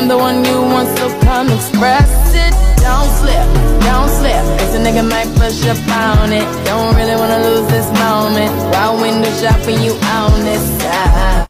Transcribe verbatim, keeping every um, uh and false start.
I'm the one you want, so come express it. Don't slip, don't slip, cause a nigga might push up on it. Don't really wanna lose this moment, while window shopping you on this side.